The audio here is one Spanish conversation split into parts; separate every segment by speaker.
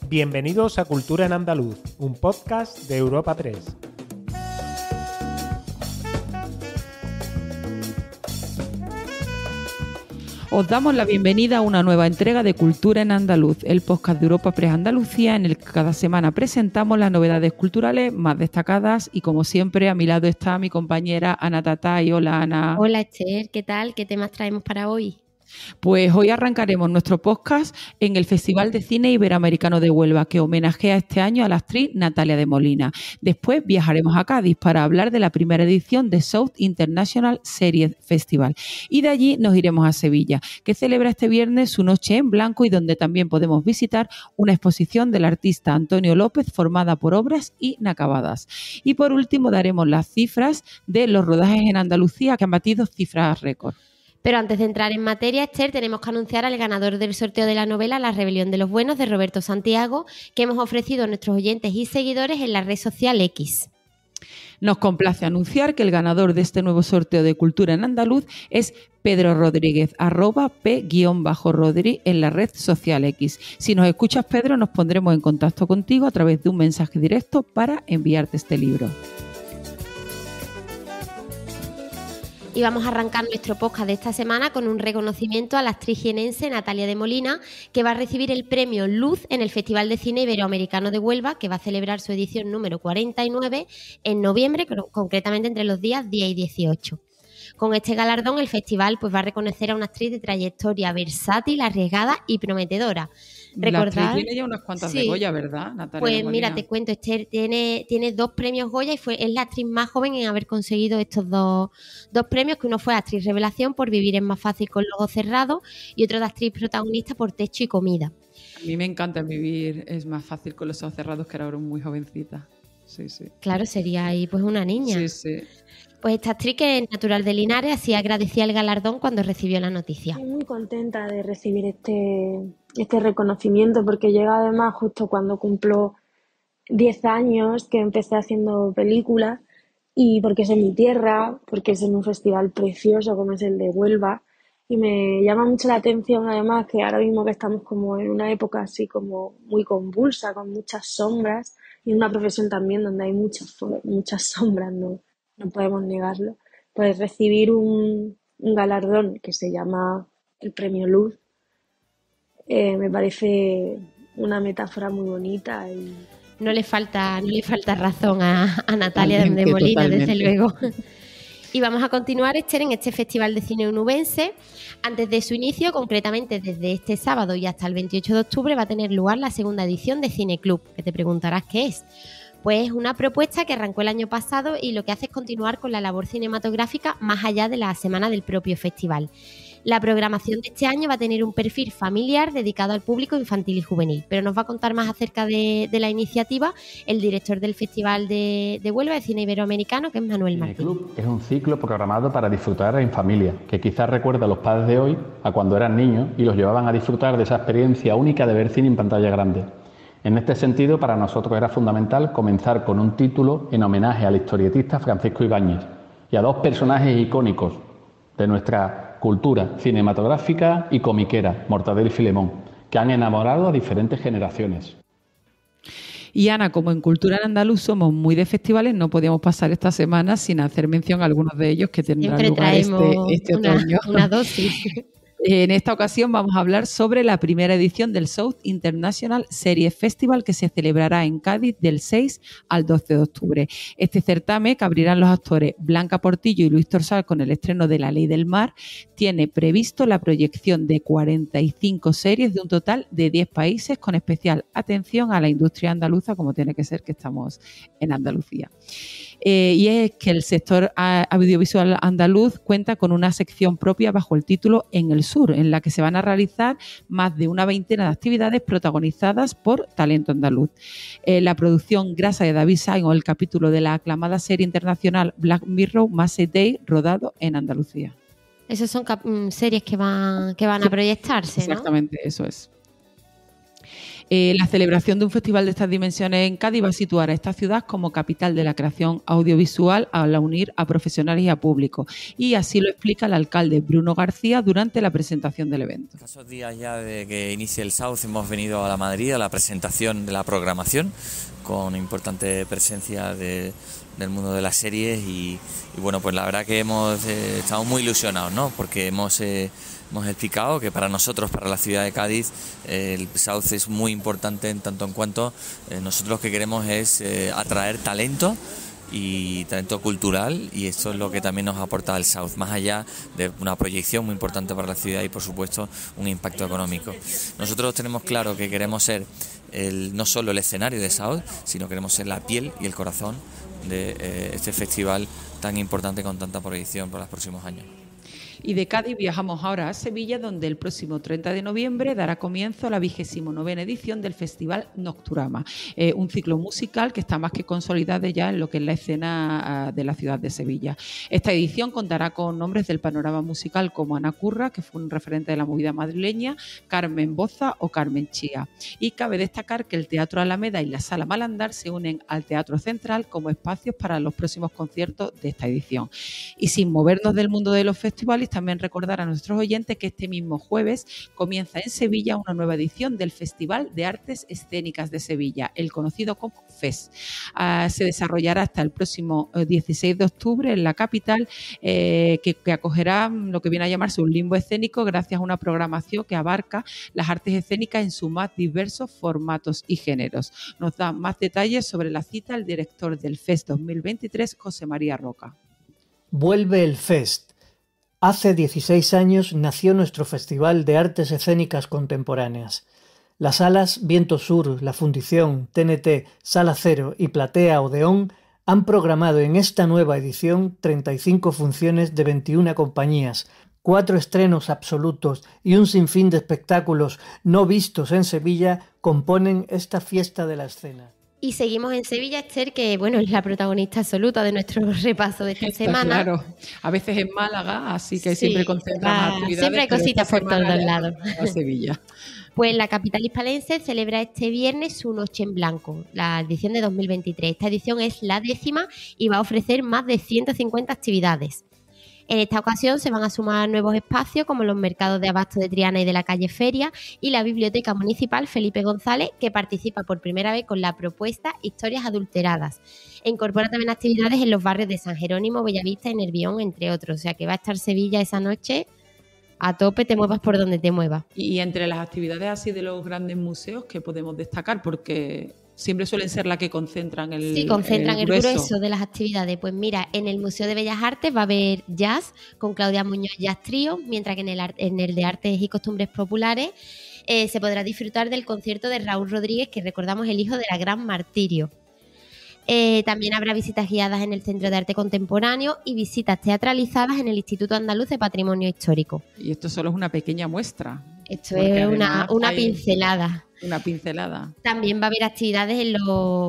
Speaker 1: Bienvenidos a Cultura en Andaluz, un podcast de Europa Press.
Speaker 2: Os damos la bienvenida a una nueva entrega de Cultura en Andaluz, el podcast de Europa Press Andalucía, en el que cada semana presentamos las novedades culturales más destacadas y, como siempre, a mi lado está mi compañera Ana Tatay. Hola, Ana.
Speaker 3: Hola, Esther, ¿qué tal? ¿Qué temas traemos para hoy?
Speaker 2: Pues hoy arrancaremos nuestro podcast en el Festival de Cine Iberoamericano de Huelva, que homenajea este año a la actriz Natalia de Molina. Después viajaremos a Cádiz para hablar de la primera edición de South International Series Festival. Y de allí nos iremos a Sevilla, que celebra este viernes su Noche en Blanco y donde también podemos visitar una exposición del artista Antonio López formada por obras inacabadas. Y por último daremos las cifras de los rodajes en Andalucía, que han batido cifras récord.
Speaker 3: Pero antes de entrar en materia, Esther, tenemos que anunciar al ganador del sorteo de la novela La Rebelión de los Buenos, de Roberto Santiago, que hemos ofrecido a nuestros oyentes y seguidores en la red social X.
Speaker 2: Nos complace anunciar que el ganador de este nuevo sorteo de Cultura en Andaluz es Pedro Rodríguez, @P_Rodri en la red social X. Si nos escuchas, Pedro, nos pondremos en contacto contigo a través de un mensaje directo para enviarte este libro.
Speaker 3: Y vamos a arrancar nuestro podcast de esta semana con un reconocimiento a la actriz jienense Natalia de Molina, que va a recibir el premio Luz en el Festival de Cine Iberoamericano de Huelva, que va a celebrar su edición número 49 en noviembre, concretamente entre los días 10 y 18. Con este galardón, el festival va a reconocer a una actriz de trayectoria versátil, arriesgada y prometedora.
Speaker 2: La actriz tiene ya unas cuantas de Goya, ¿verdad, Natalia?
Speaker 3: Pues mira, te cuento, Esther tiene 2 premios Goya y es la actriz más joven en haber conseguido estos dos premios, que uno fue actriz revelación por Vivir es más fácil con los ojos cerrados y otro de actriz protagonista por Techo y comida.
Speaker 2: A mí me encanta Vivir es más fácil con los ojos cerrados, que era ahora muy jovencita. Sí.
Speaker 3: Claro, sería ahí pues una niña.
Speaker 2: Sí.
Speaker 3: Pues esta actriz, que es natural de Linares, así agradecía el galardón cuando recibió la noticia.
Speaker 4: Estoy muy contenta de recibir este reconocimiento, porque llega además justo cuando cumplo 10 años, que empecé haciendo películas, y porque es en mi tierra, porque es en un festival precioso como es el de Huelva, y me llama mucho la atención además que ahora mismo que estamos como en una época así como muy convulsa, con muchas sombras, y en una profesión también donde hay muchas sombras, no podemos negarlo, pues recibir un galardón que se llama el Premio Luz me parece una metáfora muy bonita. Y
Speaker 3: no le falta razón a Natalia de Molina, totalmente. Desde luego. Y vamos a continuar, Esther, en este Festival de Cine Onubense. Antes de su inicio, concretamente desde este sábado y hasta el 28 de octubre, va a tener lugar la segunda edición de Cine Club, que te preguntarás qué es. Pues es una propuesta que arrancó el año pasado y lo que hace es continuar con la labor cinematográfica más allá de la semana del propio festival. La programación de este año va a tener un perfil familiar dedicado al público infantil y juvenil, pero nos va a contar más acerca de la iniciativa el director del Festival de Huelva de Cine Iberoamericano, que es Manuel Martín.
Speaker 5: Cine Club es un ciclo programado para disfrutar en familia, que quizás recuerda a los padres de hoy a cuando eran niños y los llevaban a disfrutar de esa experiencia única de ver cine en pantalla grande. En este sentido, para nosotros era fundamental comenzar con un título en homenaje al historietista Francisco Ibáñez y a 2 personajes icónicos de nuestra cultura cinematográfica y comiquera, Mortadelo y Filemón, que han enamorado a diferentes generaciones.
Speaker 2: Y Ana, como en Cultura en Andaluz somos muy de festivales, no podíamos pasar esta semana sin hacer mención a algunos de ellos que tendrán lugar este otoño.
Speaker 3: Una dosis.
Speaker 2: En esta ocasión vamos a hablar sobre la primera edición del South International Series Festival, que se celebrará en Cádiz del 6 al 12 de octubre. Este certamen, que abrirán los actores Blanca Portillo y Luis Torsal con el estreno de La Ley del Mar, tiene previsto la proyección de 45 series de un total de 10 países, con especial atención a la industria andaluza, como tiene que ser, que estamos en Andalucía. Y es que el sector audiovisual andaluz cuenta con una sección propia bajo el título En el Sur, en la que se van a realizar más de una veintena de actividades protagonizadas por talento andaluz. La producción Grasa de David Sainz, o el capítulo de la aclamada serie internacional Black Mirror, Massive Day, rodado en Andalucía.
Speaker 3: Esas son series que van a proyectarse, ¿no?
Speaker 2: Exactamente, eso es. La celebración de un festival de estas dimensiones en Cádiz va a situar a esta ciudad como capital de la creación audiovisual al unir a profesionales y a público. Y así lo explica el alcalde Bruno García durante la presentación del evento.
Speaker 6: Escasos días ya de que inicie el South hemos venido a la Madrid a la presentación de la programación con importante presencia del mundo de las series y bueno, pues la verdad que estamos muy ilusionados, ¿no? Porque hemos explicado que para nosotros, para la ciudad de Cádiz, el South es muy importante en tanto en cuanto nosotros lo que queremos es atraer talento y talento cultural, y esto es lo que también nos aporta el South, más allá de una proyección muy importante para la ciudad y por supuesto un impacto económico. Nosotros tenemos claro que queremos ser no solo el escenario de South, sino queremos ser la piel y el corazón de este festival tan importante con tanta proyección para los próximos años.
Speaker 2: Y de Cádiz viajamos ahora a Sevilla, donde el próximo 30 de noviembre dará comienzo la 29ª edición del Festival Nocturama, un ciclo musical que está más que consolidado ya en lo que es la escena de la ciudad de Sevilla. Esta edición contará con nombres del panorama musical como Ana Curra, que fue un referente de la movida madrileña, Carmen Boza o Carmen Chía. Y cabe destacar que el Teatro Alameda y la Sala Malandar se unen al Teatro Central como espacios para los próximos conciertos de esta edición. Y sin movernos del mundo de los festivales, también recordar a nuestros oyentes que este mismo jueves comienza en Sevilla una nueva edición del Festival de Artes Escénicas de Sevilla, el conocido como FES. Se desarrollará hasta el próximo 16 de octubre en la capital, que acogerá lo que viene a llamarse un limbo escénico gracias a una programación que abarca las artes escénicas en sus más diversos formatos y géneros. Nos da más detalles sobre la cita el director del FES 2023, José María Roca.
Speaker 7: Vuelve el FES. Hace 16 años nació nuestro Festival de Artes Escénicas Contemporáneas. Las salas Viento Sur, La Fundición, TNT, Sala Cero y Platea Odeón han programado en esta nueva edición 35 funciones de 21 compañías, 4 estrenos absolutos y un sinfín de espectáculos no vistos en Sevilla componen esta fiesta de la escena.
Speaker 3: Y seguimos en Sevilla, Esther, que bueno, es la protagonista absoluta de nuestro repaso de esta semana.
Speaker 2: Claro, a veces en Málaga, así que siempre concentramos actividades.
Speaker 3: Siempre hay cositas por todos lados.
Speaker 2: A Sevilla.
Speaker 3: Pues la capital hispalense celebra este viernes su Noche en Blanco, la edición de 2023. Esta edición es la 10ª y va a ofrecer más de 150 actividades. En esta ocasión se van a sumar nuevos espacios como los mercados de abasto de Triana y de la calle Feria y la Biblioteca Municipal Felipe González, que participa por primera vez con la propuesta Historias Adulteradas. E incorpora también actividades en los barrios de San Jerónimo, Bellavista y Nervión, entre otros. O sea que va a estar Sevilla esa noche a tope, te muevas por donde te muevas.
Speaker 2: Y entre las actividades así de los grandes museos, ¿qué podemos destacar? Porque siempre suelen ser las que concentran el
Speaker 3: grueso de las actividades. Pues mira, en el Museo de Bellas Artes va a haber jazz con Claudia Muñoz Jazz Trío, mientras que en el de Artes y Costumbres Populares se podrá disfrutar del concierto de Raúl Rodríguez, que recordamos el hijo de la Gran Martirio. También habrá visitas guiadas en el Centro de Arte Contemporáneo y visitas teatralizadas en el Instituto Andaluz de Patrimonio Histórico.
Speaker 2: Y esto solo es una pequeña muestra.
Speaker 3: Esto es una pincelada.
Speaker 2: Una pincelada.
Speaker 3: También va a haber actividades en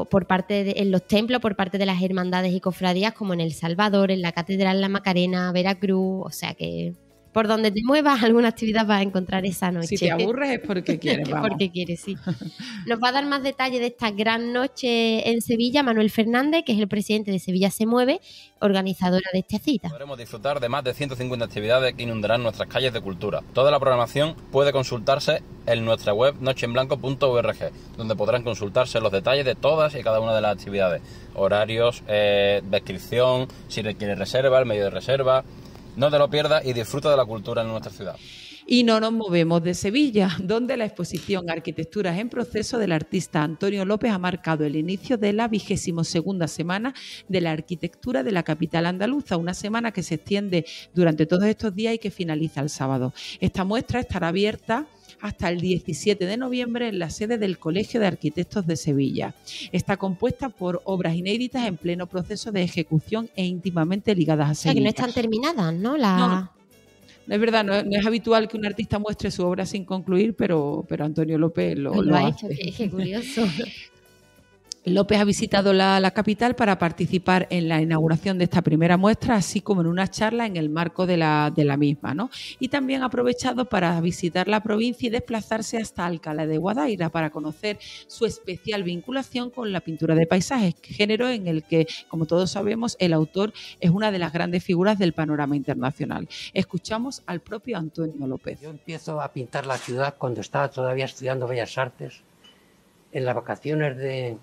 Speaker 3: los templos por parte de las hermandades y cofradías, como en El Salvador, en la Catedral La Macarena, Veracruz. O sea que por donde te muevas, alguna actividad vas a encontrar esa noche.
Speaker 2: Si te aburres es porque quieres, vamos.
Speaker 3: Porque quieres, sí. Nos va a dar más detalles de esta gran noche en Sevilla Manuel Fernández, que es el presidente de Sevilla Se Mueve, organizadora de esta cita.
Speaker 8: Podremos disfrutar de más de 150 actividades que inundarán nuestras calles de cultura. Toda la programación puede consultarse en nuestra web nocheenblanco.org, donde podrán consultarse los detalles de todas y cada una de las actividades, horarios, descripción, si requiere reserva, el medio de reserva. No te lo pierdas y disfruta de la cultura en nuestra ciudad.
Speaker 2: Y no nos movemos de Sevilla, donde la exposición Arquitecturas en Proceso del artista Antonio López ha marcado el inicio de la 22ª semana de la arquitectura de la capital andaluza, una semana que se extiende durante todos estos días y que finaliza el sábado. Esta muestra estará abierta hasta el 17 de noviembre en la sede del Colegio de Arquitectos de Sevilla. Está compuesta por obras inéditas en pleno proceso de ejecución e íntimamente ligadas a Sevilla.
Speaker 3: O sea, que no están terminadas, ¿no?
Speaker 2: No, es verdad, no es habitual que un artista muestre su obra sin concluir, pero Antonio López lo
Speaker 3: ha
Speaker 2: hace.
Speaker 3: hecho, qué curioso.
Speaker 2: López ha visitado la capital para participar en la inauguración de esta primera muestra, así como en una charla en el marco de la misma, ¿no? Y también ha aprovechado para visitar la provincia y desplazarse hasta Alcalá de Guadaira para conocer su especial vinculación con la pintura de paisajes, género en el que, como todos sabemos, el autor es una de las grandes figuras del panorama internacional. Escuchamos al propio Antonio López.
Speaker 9: Yo empiezo a pintar la ciudad cuando estaba todavía estudiando Bellas Artes, en las vacaciones de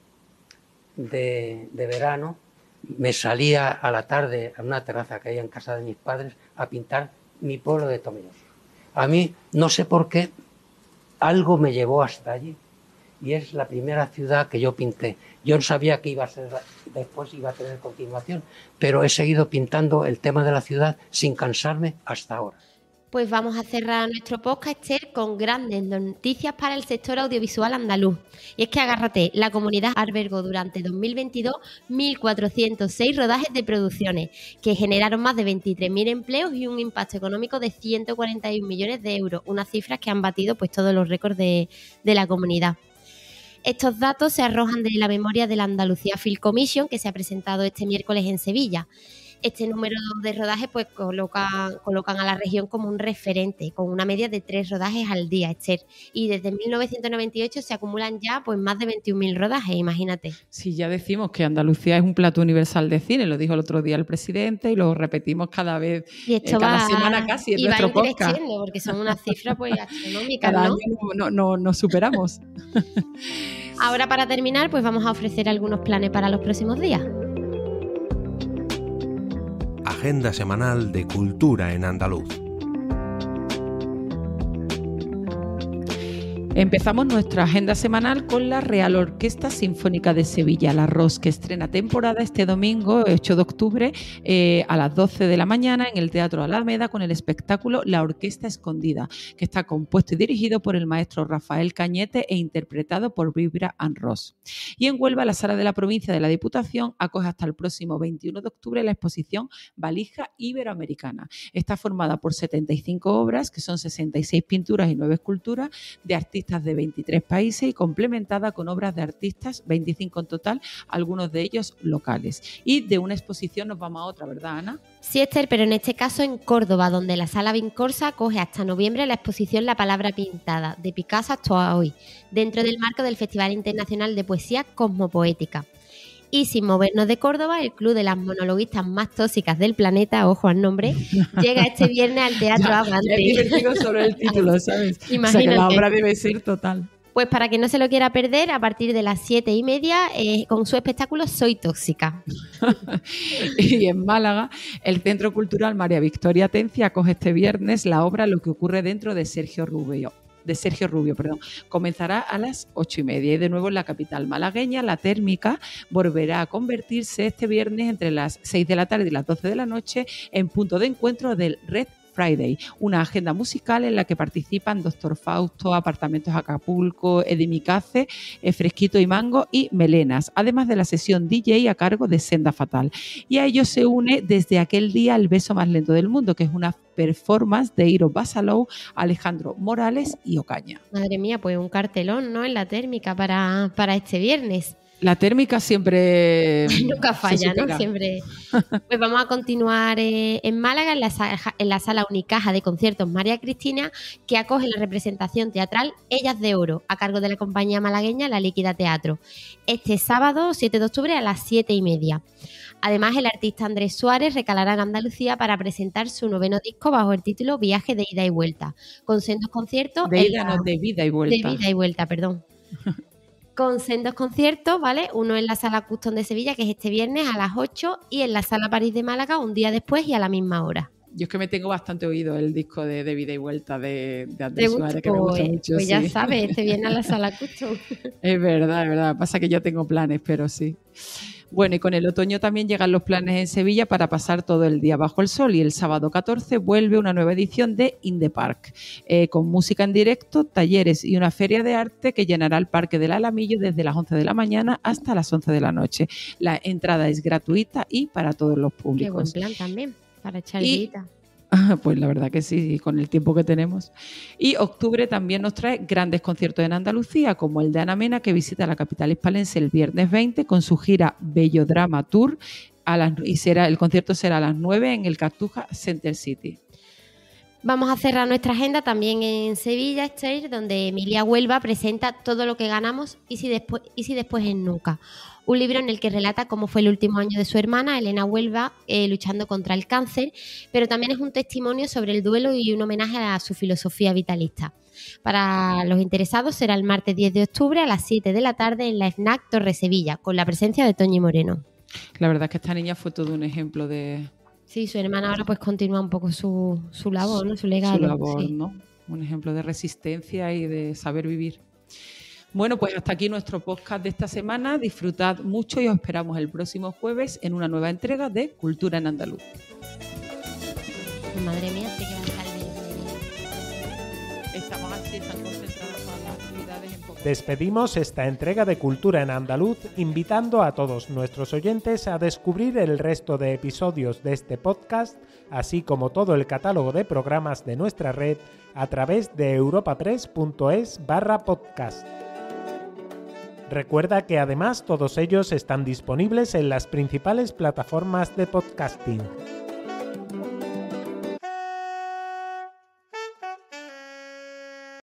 Speaker 9: verano. Me salía a la tarde a una terraza que había en casa de mis padres a pintar mi pueblo de Tomelloso. A mí, no sé por qué, algo me llevó hasta allí y es la primera ciudad que yo pinté. Yo no sabía que iba a ser después, iba a tener continuación, pero he seguido pintando el tema de la ciudad sin cansarme hasta ahora.
Speaker 3: Pues vamos a cerrar nuestro podcast, Esther, con grandes noticias para el sector audiovisual andaluz. Y es que agárrate, la comunidad albergó durante 2022 1.406 rodajes de producciones que generaron más de 23.000 empleos y un impacto económico de 141 millones de euros, unas cifras que han batido pues todos los récords de la comunidad. Estos datos se arrojan de la memoria de la Andalucía Film Commission que se ha presentado este miércoles en Sevilla. Este número de rodajes pues colocan a la región como un referente, con una media de 3 rodajes al día, Esther. Y desde 1998 se acumulan ya pues más de 21.000 rodajes, imagínate.
Speaker 2: Sí, ya decimos que Andalucía es un plato universal de cine, lo dijo el otro día el presidente y lo repetimos cada vez,
Speaker 3: y esto
Speaker 2: cada semana casi en nuestro podcast.
Speaker 3: Porque son unas cifras pues astronómicas,
Speaker 2: cada
Speaker 3: ¿no?
Speaker 2: año nos superamos.
Speaker 3: Ahora, para terminar, pues vamos a ofrecer algunos planes para los próximos días.
Speaker 10: Agenda semanal de cultura en andaluz.
Speaker 2: Empezamos nuestra agenda semanal con la Real Orquesta Sinfónica de Sevilla, la ROS, que estrena temporada este domingo, 8 de octubre, a las 12 de la mañana en el Teatro Alameda con el espectáculo La Orquesta Escondida, que está compuesto y dirigido por el maestro Rafael Cañete e interpretado por Vibra and Ross. Y en Huelva, la Sala de la Provincia de la Diputación acoge hasta el próximo 21 de octubre la exposición Valija Iberoamericana. Está formada por 75 obras, que son 66 pinturas y 9 esculturas, de artistas de 23 países y complementada con obras de artistas, 25 en total, algunos de ellos locales. Y de una exposición nos vamos a otra, ¿verdad, Ana?
Speaker 3: Sí, Esther, pero en este caso en Córdoba, donde la Sala Vincorsa acoge hasta noviembre la exposición La Palabra Pintada, de Picasso hasta hoy, dentro del marco del Festival Internacional de Poesía Cosmopoética. Y sin movernos de Córdoba, el club de las monologuistas más tóxicas del planeta, ojo al nombre, llega este viernes al Teatro Avante.
Speaker 2: Es divertido sobre el título, ¿sabes?
Speaker 3: Imagínate.
Speaker 2: O sea, que la obra debe ser total.
Speaker 3: Pues para que no se lo quiera perder, a partir de las 7:30, con su espectáculo Soy Tóxica.
Speaker 2: Y en Málaga, el Centro Cultural María Victoria Atencia acoge este viernes la obra Lo que ocurre dentro de Sergio Rubio. Comenzará a las 8:30 y de nuevo en la capital malagueña la térmica volverá a convertirse este viernes entre las 6 de la tarde y las 12 de la noche en punto de encuentro del Red Friday, una agenda musical en la que participan Doctor Fausto, Apartamentos Acapulco, Edimicace, Fresquito y Mango y Melenas, además de la sesión DJ a cargo de Senda Fatal. Y a ello se une desde aquel día El beso más lento del mundo, que es una performance de Iro Basalou, Alejandro Morales y Ocaña.
Speaker 3: Madre mía, pues un cartelón, ¿no?, en la térmica para este viernes.
Speaker 2: La térmica siempre
Speaker 3: nunca falla, ¿no? Siempre. Pues vamos a continuar en Málaga, en la sala Unicaja de conciertos María Cristina, que acoge la representación teatral Ellas de Oro, a cargo de la compañía malagueña La Líquida Teatro, este sábado 7 de octubre a las 7:30. Además, el artista Andrés Suárez recalará en Andalucía para presentar su 9º disco bajo el título Viaje de ida y vuelta, con sendos conciertos...
Speaker 2: de vida y vuelta.
Speaker 3: De vida y vuelta, perdón. Con sendos conciertos, ¿vale? Uno en la Sala Custom de Sevilla, que es este viernes a las 8, y en la Sala París de Málaga un día después y a la misma hora.
Speaker 2: Yo es que me tengo bastante oído el disco de vida y vuelta de Andrés Suárez, que me gusta mucho.
Speaker 3: Pues
Speaker 2: sí.
Speaker 3: Ya sabes, este viene a la Sala Custom.
Speaker 2: Es verdad. Pasa que yo tengo planes, pero sí. Bueno, y con el otoño también llegan los planes en Sevilla para pasar todo el día bajo el sol, y el sábado 14 vuelve una nueva edición de In the Park, con música en directo, talleres y una feria de arte que llenará el Parque del Alamillo desde las 11 de la mañana hasta las 11 de la noche. La entrada es gratuita y para todos los públicos.
Speaker 3: Qué buen plan también, para echar guita.
Speaker 2: Pues la verdad que sí, con el tiempo que tenemos. Y octubre también nos trae grandes conciertos en Andalucía, como el de Ana Mena, que visita la capital hispalense el viernes 20 con su gira Bello Drama Tour, el concierto será a las 9 en el Cartuja Center City.
Speaker 3: Vamos a cerrar nuestra agenda también en Sevilla, Esther, donde Emilia Huelva presenta Todo lo que ganamos y si después es nunca. Un libro en el que relata cómo fue el último año de su hermana, Elena Huelva, luchando contra el cáncer, pero también es un testimonio sobre el duelo y un homenaje a su filosofía vitalista. Para los interesados será el martes 10 de octubre a las 7 de la tarde en la FNAC Torre Sevilla, con la presencia de Toñi Moreno.
Speaker 2: La verdad es que esta niña fue todo un ejemplo de...
Speaker 3: Sí, su hermana ahora pues continúa un poco su labor, ¿no? Su legado.
Speaker 2: Su labor,
Speaker 3: sí.
Speaker 2: ¿no? Un ejemplo de resistencia y de saber vivir. Bueno, pues hasta aquí nuestro podcast de esta semana. Disfrutad mucho y os esperamos el próximo jueves en una nueva entrega de Cultura en Andaluz.
Speaker 3: Madre mía, sí que va a estar bien.
Speaker 2: Estamos así, están concentradas todas las actividades en poco.
Speaker 1: Despedimos esta entrega de Cultura en Andaluz invitando a todos nuestros oyentes a descubrir el resto de episodios de este podcast, así como todo el catálogo de programas de nuestra red a través de europapress.es/podcast. Recuerda que además todos ellos están disponibles en las principales plataformas de podcasting.